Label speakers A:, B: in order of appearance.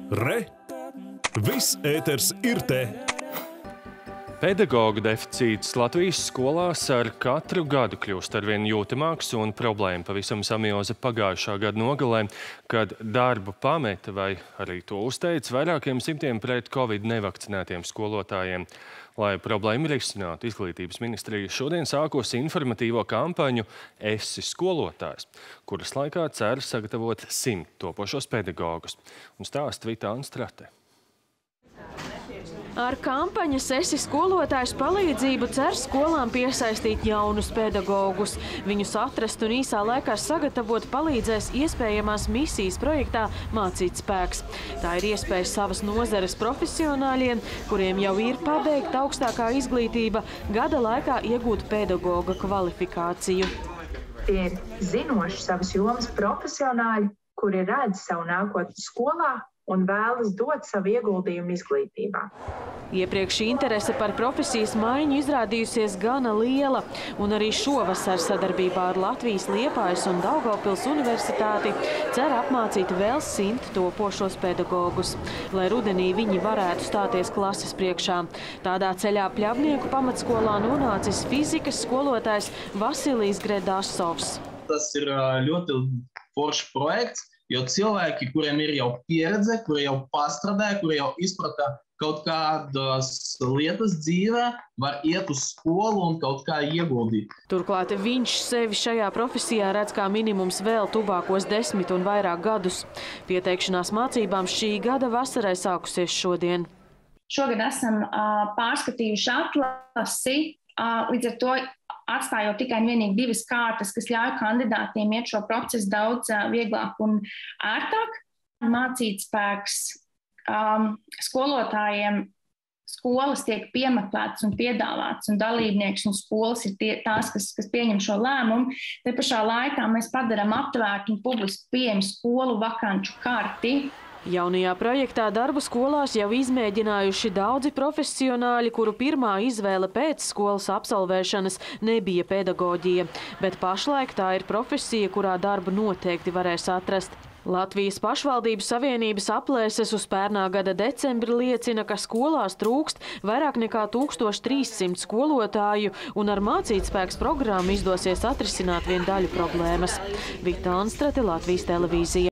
A: Re! Viss ēters ir te!
B: Pedagoģu deficīts Latvijas skolās ar katru gadu kļūst arvien jūtamāks, un problēma pavisam samilza pagājušā gada nogalē, kad darbu pameta vai arī to uzteica vairākiem simtiem pret Covid nevakcinētiem skolotājiem. Lai problēmu risinātu, Izglītības ministrija šodien sākusi informatīvo kampaņu Esi skolotājs, kuras laikā cer sagatavot 100 topošos pedagogus. Un stāsta Vitāna Strate.
C: Ar kampaņas Esi skolotājs palīdzību cer skolām piesaistīt jaunus pedagogus. Viņus atrast un īsā laikā sagatavot palīdzēs iespējamās misijas projektā Mācīt spēks. Tā ir iespēja savas nozares profesionāļiem, kuriem jau ir pabeigta augstākā izglītība, gada laikā iegūt pedagoga kvalifikāciju.
D: Tie ir zinoši savas jomas profesionāļi, kuri redz savu nākotni skolā un vēlas dot savu ieguldījumu izglītībā.
C: Iepriekš interese par profesijas maiņu izrādījusies gana liela, un arī šovasar sadarbībā ar Latvijas Liepājas un Daugavpils universitāti cer apmācīt vēl 100 topošos pedagogus, lai rudenī viņi varētu stāties klases priekšā. Tādā ceļā Pļavnieku pamatskolā nonācis fizikas skolotājs Vasilijs Gredasovs.
E: Tas ir ļoti foršs projekts, jo cilvēki, kuriem ir jau pieredze, kuri jau pastrādāja, kuri jau izprata kaut kādas lietas dzīvē, var iet uz skolu un kaut kā ieguldīt.
C: Turklāt viņš sevi šajā profesijā redz kā minimums vēl tuvākos 10 un vairāk gadus. Pieteikšanās mācībām šī gada vasarai sākusies šodien.
F: Šogad esam pārskatījuši atlasi, līdz ar to atstājot tikai un vienīgi 2 kārtas, kas ļauj kandidātiem iet šo procesu daudz vieglāk un ērtāk. Mācīt spēks skolotājiem skolas tiek piemeklētas un piedāvātas, un dalībnieks un skolas ir tās, kas pieņem šo lēmumu. Te pašā laikā mēs padarām aptvērtu un publiski pieejamu skolu vakanču karti.
C: Jaunajā projektā darbu skolās jau izmēģinājuši daudzi profesionāļi, kuru pirmā izvēle pēc skolas absolvēšanas nebija pedagoģija, bet pašlaik tā ir profesija, kurā darbu noteikti varēs atrast. Latvijas pašvaldības savienības aplēses uz pērnā gada decembri liecina, ka skolās trūkst vairāk nekā 1300 skolotāju, un ar Mācīt spēks programmu izdosies atrisināt vien daļu problēmas. Vitāna Strate, Latvijas televīzija.